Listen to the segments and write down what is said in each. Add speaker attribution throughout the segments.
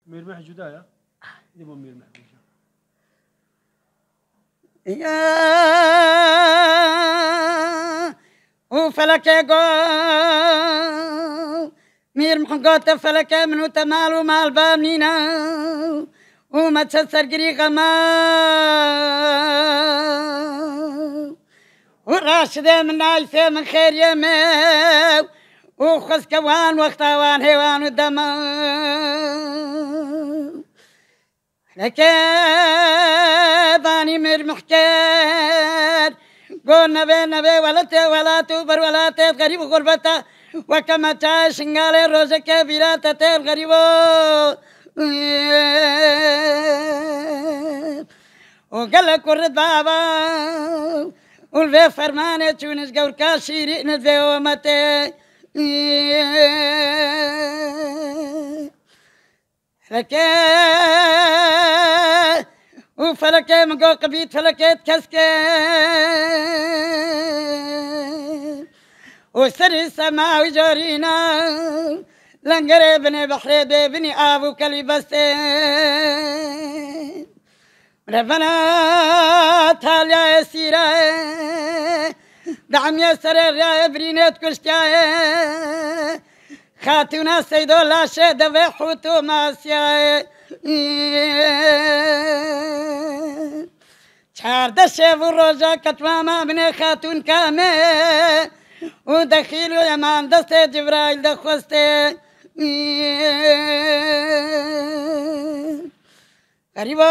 Speaker 1: ميرمح جدايا يبغى ميرمح
Speaker 2: يا وفلك يقول مير محقوت فلك منو تمالو مال بامنينا وما تسر قريقة ما وراشد من عايفة من خير يمو وخس كوان وقتوان هيوان ودمو لكن مير محكار قول نبي ولا توبر ولا تيت غريب غربتا وكما تعيش نقال روزك بلا تتيل غريبو وقال لك ورد بابا والفي فرمانة تونس قول كاشيري نتفي ومتي لكن وفلك مقو قبيت فلكيت كسكي وسر السماء وجورينا لنقري بني بحري بني ابو كليبستين ربنا تاليا يسيرا دعم يسر الراي برينيت كشتيا خاتونا سيدو لا شهد بحوتو ماسيا چارده شب و روزا کتواما من خاتون کامه ودخيلو يمان دست جبرائيل دخوسته غريبا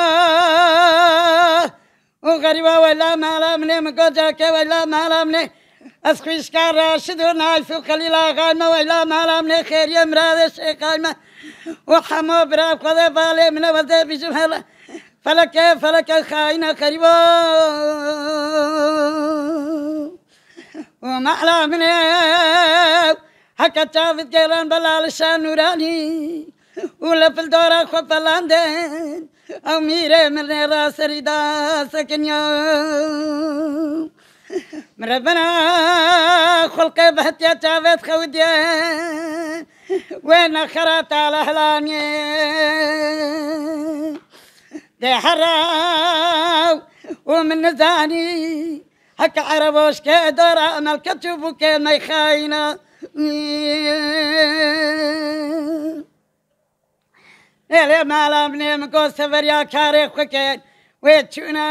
Speaker 2: وغريبا ولا مالا مني مقوجاك ولا مالا مني اسخيش كار راشد ونايفو خليلا غايمة ولا مالا مني خير يمراد الشيخ غايمة وحمو براب خذ بالي من وذي بجمهلا فلك خاينة غريبا ومعلا مني حكا تافت جيران بلالشان نوراني ولا في الدورة خوف اللاندين أو ميري من راس ريدا سكن يوم من ربنا خلقي بهت يا تافت خوديا وين خرات على هلاني دي حراو ومن نزاني هكا عربوش كدورة ملكة بوكي ما يخاينة إلي مالا بني مقو سفر يا كاري خوكي ويتشونا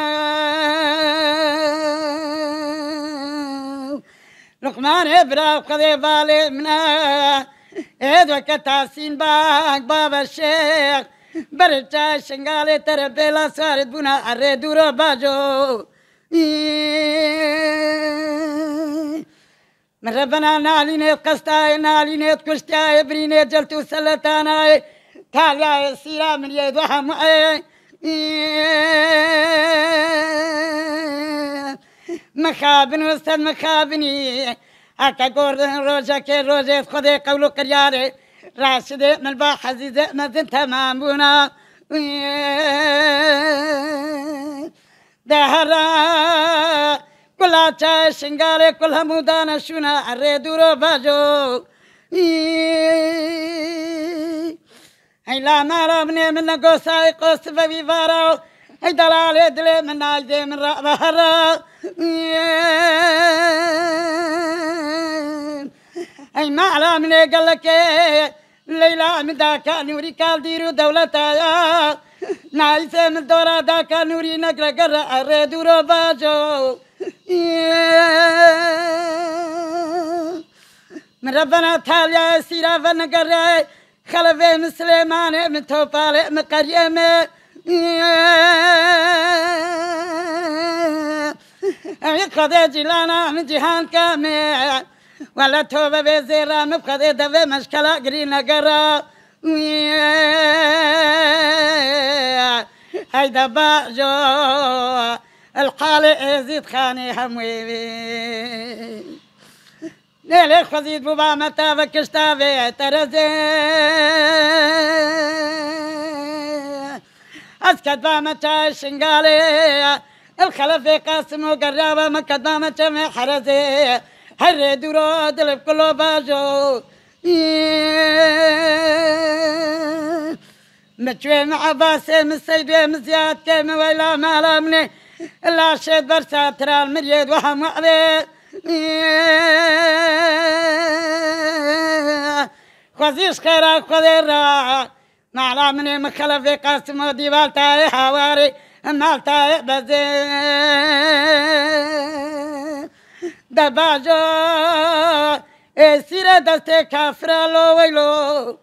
Speaker 2: لقمان إبرا وخذي بالي منا إذ وكتاسين باك بابا الشيخ برجع شنغالي تربي لا صارت بنا عري دورو باجو من ربنا ناليني قستاي ناليني كشتاي بريني جلتو سلطاناي تاليا سيرا من يدوها معي مخابن وستد مخابني هكا قردن روجك روجة خذي قولو قرياري راشد من باحزيزة مزن تمامونا دهرا كلها چای شنگاره كلها مودانا شونا عره دورو باجو هيلا مارا مني من نقوساي قوس فبي فارو هي دلالي دلي من ناجدي من رأبهرا هي معلا مني قالك ليلى من داكا نوري كال ديرو دولتايا نايسة من دورا داكا نوري نقرأ قرأ عره دورو باجو من ربنا تاليا سيرا فنقرأ خلفه من سليمان من توفالي من قريمة يقضي جلانا من جهان كامل ولا توبة بزيرا مبقضي دفع مشكلة قرينا قرأ هيدا باجو الحالة يزيد خاني هموي ليلي خزيد بوبا متى بكشتافي ترزي اسكت بامتا شنقالي الخلفي قاسم وقرابة مكت بامتا محرزي هري دورو دلب كلو باجو مچوي مع باسي مسيدوي مزياد كيم ويلا مالا مني لا شد برسا ترى المريد وهم وعبي خوزيش خيرا خذيرا مالا مني مخلف قاسم وديبالتاي حواري مالتاي بزي دباجو سيرة دستي كافرا لو ويلو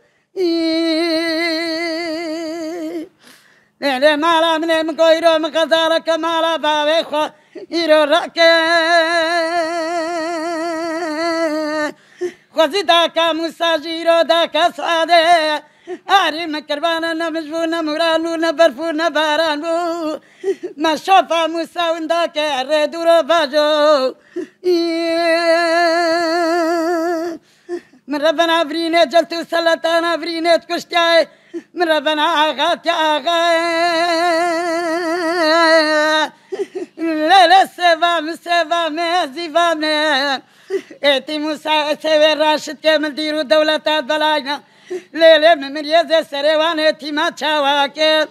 Speaker 2: نهلي مالا مني مقويرو مقزارك مالا باوي خو إيرو رأكي خوزي داكا مساجيرو داكا سعادي آري مكربانا نمجبونا مرانونا برفونا بارانو ما شوفا موسى ونداكا ردورو باجو من ربنا فريني جلتو سلطانا فريني تكشتاي من ربنا آغات يا آغاي لا لا سيفا ميزيفا مي ايتي موسى سيوي راشد كامل ديرو دولتات بلاينا ليلة من يزي سريوان ايتي ما تشاواكي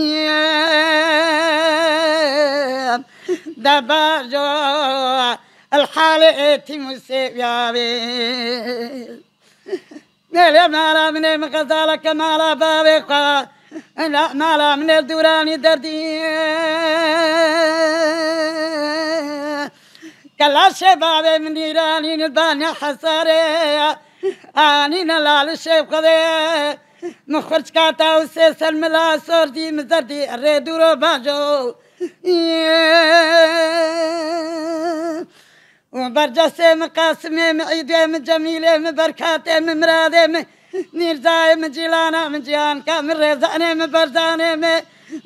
Speaker 2: دباجو الحالة ايتي موسى يابي نيلي مالا مني مغزالك مالا بابيقا لا مالا من الدوراني دردي كلا شبابي من نيراني الباني حساري اني نلال الشيب قضي مخرج كاتا وسيس الملا سوردي مزردي الريدورو باجو وبرجسي مقاسمي معيدي من جميلي من بركاتي من مرادي من نيرزاي من جيلانا من جيان كامل رزاني من برزاني من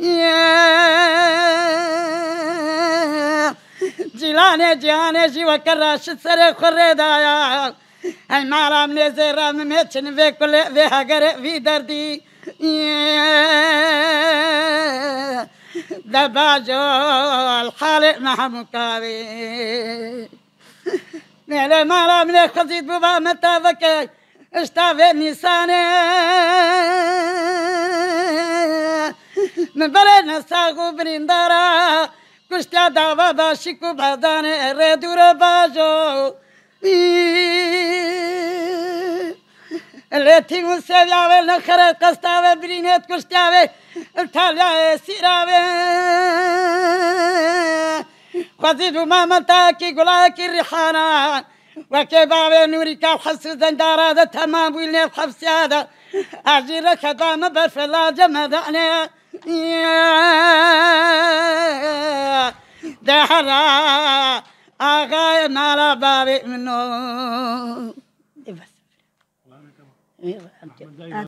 Speaker 2: جيلاني جياني جيوا كراش سري خريدايا هاي مالا من زيرا من ميتشن في كل فيها قرق في دردي دباجو الحالق مع مكاوي نيلي مالا من خزيد بوبا متافكي اشتافي نيساني من بلدنا ساقو بريندارا كشتيا دابا باشيكو باداني ريدورو باجو التي مسيبياوي نخرة قستاوي برينيت كشتياوي التاليا سيراوي خزيد ما متاكي قلاكي الريحانا وكيباوي نوريكا الحس زندارا ذا تمام ويلني الحبس هذا أجيرك خدام برفلا جمداني دهرا آغاي مالا بابي منو